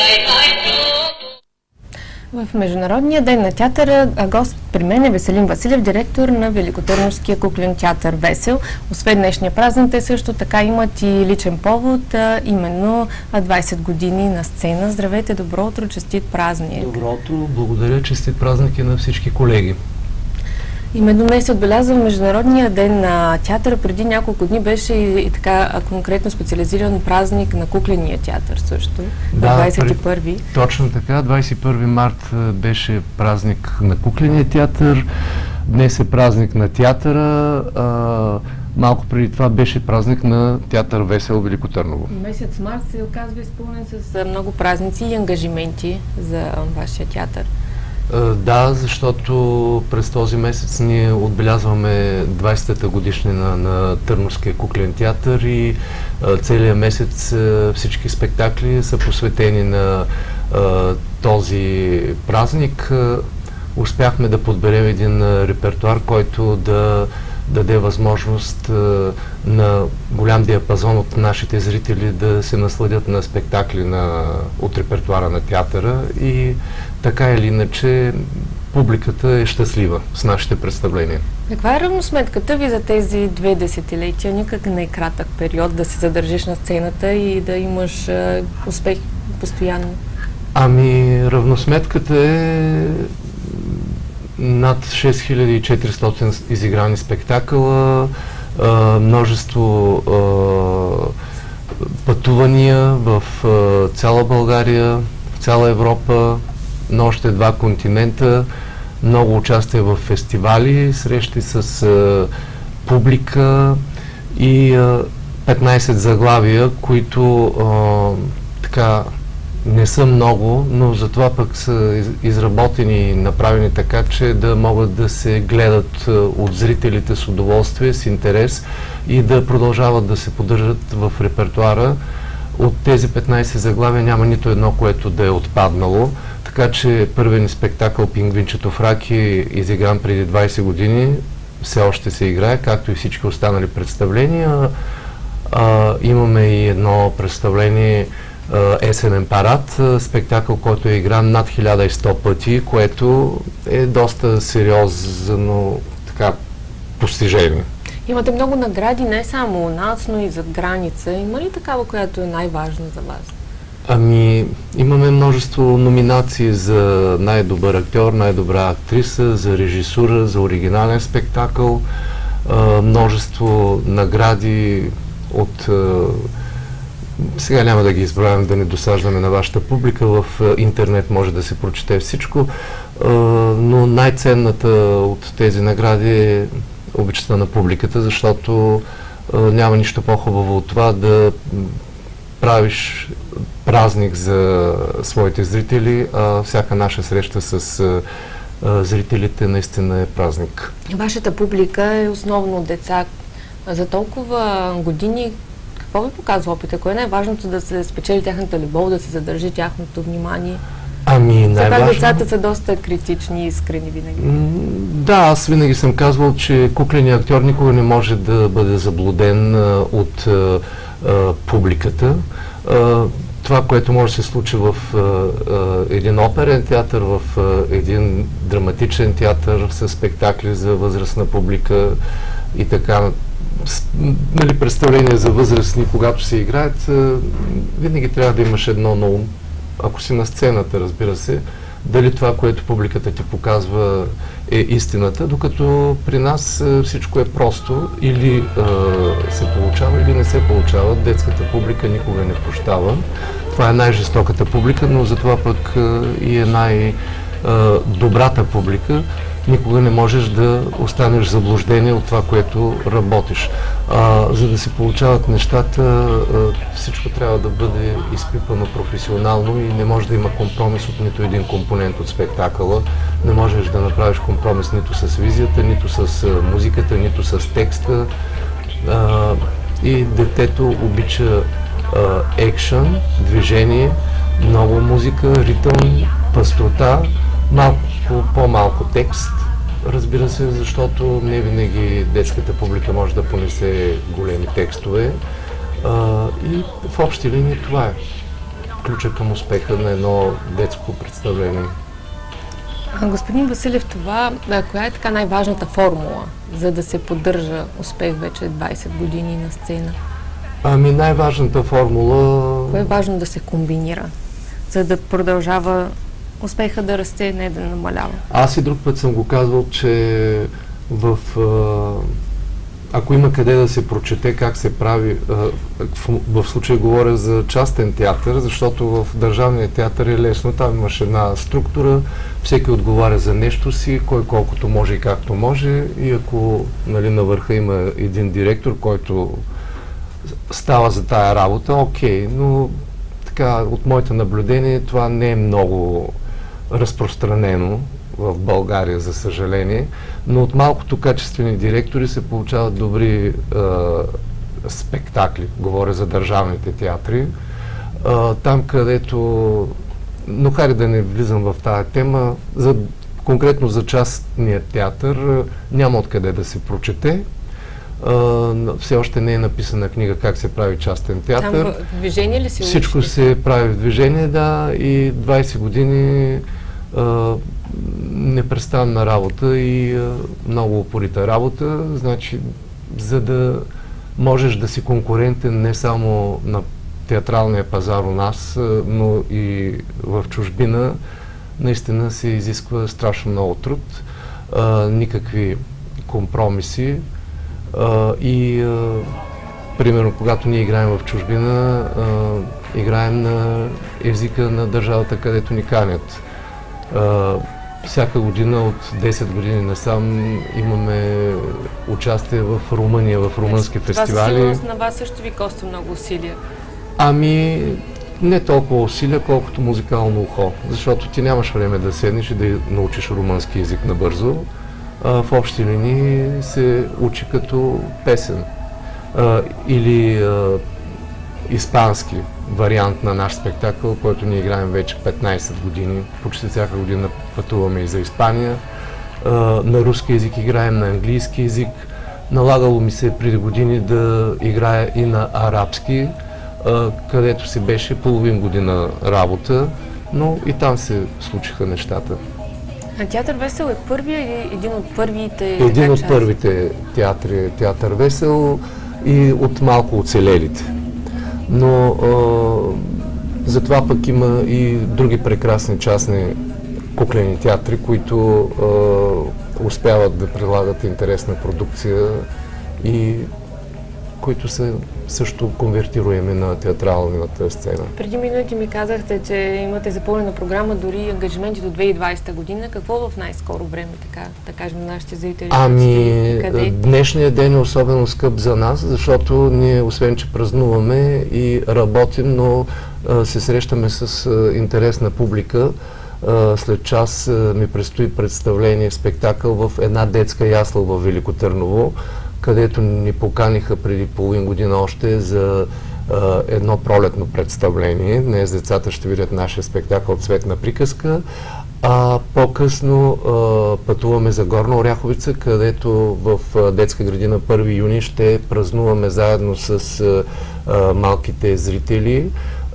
В Международния ден на театъра гост при мен е Веселин Василев, директор на Великотърновския куклен театър Весел. Освен днешния празник, те също така имат и личен повод, именно 20 години на сцена. Здравейте, добро утро, честит празник! Добро утро, благодаря, честит празник и на всички колеги. Именно днес се отбелязва Международния ден на театъра. Преди няколко дни беше и така конкретно специализиран празник на кукления театър също, да, 21-ви. Точно така, 21 март беше празник на кукления театър, днес е празник на театъра, малко преди това беше празник на театър Весел Велико Търново. Месец март се оказва изпълнен с много празници и ангажименти за вашия театър. Да, защото през този месец ние отбелязваме 20-та годишнина на Търновския куклен театър и целият месец всички спектакли са посветени на този празник. Успяхме да подберем един репертуар, който да даде възможност на голям диапазон от нашите зрители да се насладят на спектакли от репертуара на театъра и така или иначе публиката е щастлива с нашите представления. Каква е равносметката ви за тези 2 десетилетия? Никак не е кратък период да се задържиш на сцената и да имаш успех постоянно. Ами, равносметката е над 6400 изиграни спектакъла, множество пътувания в цяла България, в цяла Европа, на още 2 континента, много участия в фестивали, срещи с публика и 15 заглавия, които така не са много, но затова пък са изработени и направени така, че да могат да се гледат от зрителите с удоволствие, с интерес и да продължават да се поддържат в репертуара. От тези 15 заглавия няма нито едно, което да е отпаднало. Така че първият ни спектакъл "Пингвинчето в Раки", изигран преди 20 години, все още се играе, както и всички останали представления. Имаме и едно представление "Есенен парад", спектакъл, който е игран над 1100 пъти, което е доста сериозно постижение. Имате много награди, не само у нас, но и зад граница. Има ли такава, която е най-важна за вас? Ами, имаме множество номинации за най-добър актьор, най-добра актриса, за режисура, за оригинален спектакъл, множество награди от... Сега няма да ги избравям, да не досаждаме на вашата публика, в интернет може да се прочете всичко, но най-ценната от тези награди е обичта на публиката, защото няма нищо по-хубаво от това да правиш празник за своите зрители, а всяка наша среща с зрителите наистина е празник. Вашата публика е основно деца. За толкова години какво ви показва опита? Кое е най-важното да се спечели тяхната любов, да се задържи тяхното внимание? Ами, най-важно... Децата са доста критични и искрени винаги. Да, аз винаги съм казвал, че кукленият актьор никога не може да бъде заблуден от публиката. Това, което може да се случи в един оперен театър, в един драматичен театър с спектакли за възрастна публика и така, нали, представления за възрастни, когато се играят, винаги трябва да имаш едно на ум. Ако си на сцената, разбира се, дали това, което публиката ти показва, е истината, докато при нас всичко е просто, или се получава, или не се получава. Детската публика никога не прощава. Това е най-жестоката публика, но затова пък и е най-добрата публика. Никога не можеш да останеш заблуждение от това, което работиш. За да се получават нещата, всичко трябва да бъде изпипано професионално и не може да има компромис от нито един компонент от спектакъла. Не можеш да направиш компромис нито с визията, нито с музиката, нито с текста. И детето обича екшън, движение, много музика, ритъм, пъстрота, малко по-малко текст, разбира се, защото не винаги детската публика може да понесе големи текстове. И в общи линии това е ключа към успеха на едно детско представление. Господин Василев, коя е така най-важната формула, за да се поддържа успех вече 20 години на сцена? Ами най-важната формула... Кое е важно да се комбинира, за да продължава успеха да расте, не да намалява? Аз и друг път съм го казвал, че ако има къде да се прочете как се прави, в случая говоря за частен театър, защото в държавния театър е лесно, там имаш една структура, всеки отговаря за нещо си, кой колкото може и както може, и ако на върха има един директор, който става за тая работа, окей, но така от моите наблюдения това не е много разпространено в България, за съжаление, но от малкото качествени директори се получават добри спектакли. Говоря за държавните театри. Там, където... Но хайде да не влизам в тази тема. Конкретно за частния театър няма откъде да се прочете. Все още не е написана книга как се прави частен театър. Там в движение ли се учите? Всичко се прави в движение, да, и 20 години непрестанна работа и много упорита работа. Значи, за да можеш да си конкурентен не само на театралния пазар у нас, но и в чужбина, наистина се изисква страшно много труд, никакви компромиси примерно, когато ние играем в чужбина, играем на езика на държавата, където ни канят. Всяка година от 10 години насам имаме участие в Румъния, в румънски фестивали. Това със сигурност на вас също ви коства много усилия. Ами, не толкова усилия, колкото музикално ухо, защото ти нямаш време да седнеш и да научиш румънски език набързо. В общи линии се учи като песен или испански вариант на наш спектакъл, който ние играем вече 15 години. Почти всяка година пътуваме и за Испания. На руски език играем, на английски език. Налагало ми се преди години да играя и на арабски, където си беше половин година работа, но и там се случиха нещата. А Театър Весел е първия или един от първите? Един от първите театри е Театър Весел и от малко оцелелите. Но затова пък има и други прекрасни частни куклени театри, които успяват да предлагат интересна продукция и които са също конвертируеми на театралната сцена. Преди минути ми казахте, че имате запълнена програма, дори ангажименти до 2020 година. Какво в най-скоро време, така да кажем, на нашите зрители? Ами, днешният ден е особено скъп за нас, защото ние, освен че празнуваме и работим, но се срещаме с интересна публика. След час ми предстои представление, спектакъл в една детска ясла в Велико Търново, където ни поканиха преди половин година още за едно пролетно представление. Днес децата ще видят нашия спектакъл "Цветна приказка", а по-късно пътуваме за Горна Оряховица, където в детска градина 1 юни ще празнуваме заедно с малките зрители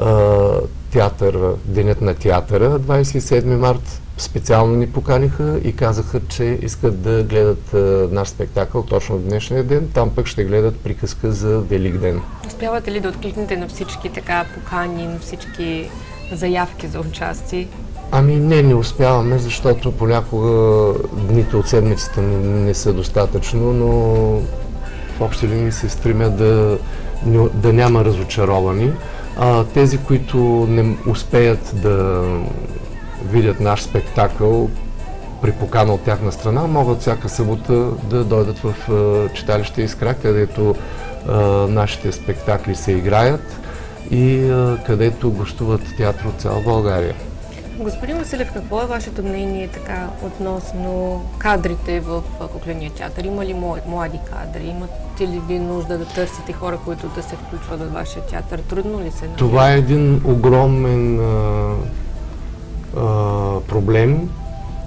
Денят на театъра, 27 март. Специално ни поканиха и казаха, че искат да гледат наш спектакъл точно в днешния ден. Там пък ще гледат приказка за Великден. Успявате ли да откликнете на всички така покани, на всички заявки за участие? Ами не успяваме, защото понякога дните от седмицата не са достатъчно, но в общи линии се стремя да няма разочаровани. Тези, които не успеят да видят наш спектакъл при покана от тяхна страна, могат всяка събота да дойдат в читалище Искра, където нашите спектакли се играят и където гостуват театър от цяла България. Господин Василев, какво е вашето мнение така относно кадрите в кукления театър? Има ли млади кадри? Имате ли ви нужда да търсите хора, които да се включват в вашия театър? Трудно ли се намира? Това е един огромен проблем,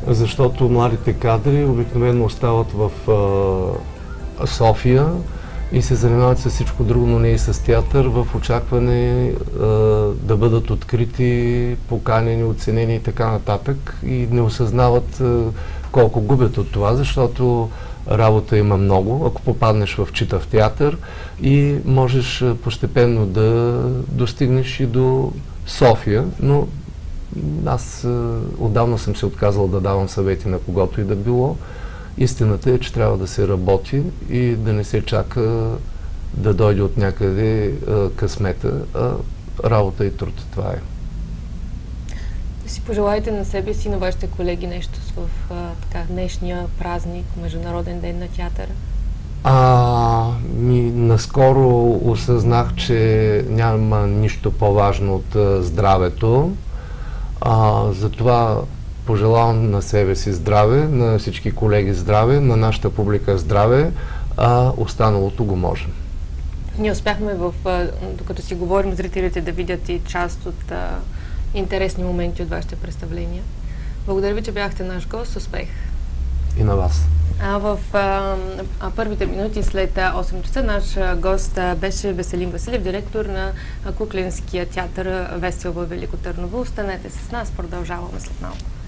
защото младите кадри обикновено остават в София и се занимават с всичко друго, но не и с театър, в очакване да бъдат открити, поканени, оценени и така нататък, и не осъзнават колко губят от това, защото работа има много, ако попаднеш в читав театър, и можеш постепенно да достигнеш и до София, но аз отдавна съм се отказал да давам съвети на когото и да било. Истината е, че трябва да се работи и да не се чака да дойде от някъде късмета, а работа и труд. Това е. Да си пожелаете на себе си и на вашите колеги нещо в днешния празник, Международен ден на театъра? Наскоро осъзнах, че няма нищо по-важно от здравето. Затова пожелавам на себе си здраве, на всички колеги здраве, на нашата публика здраве, а останалото го можем. Ние успяхме, докато си говорим, зрителите да видят и част от интересни моменти от вашите представления. Благодаря ви, че бяхте наш гост. Успех! И на вас! В първите минути след 8 часа наш гост беше Веселин Василев, директор на Кукленския театър Весел във Велико Търново. Останете с нас, продължаваме след малко.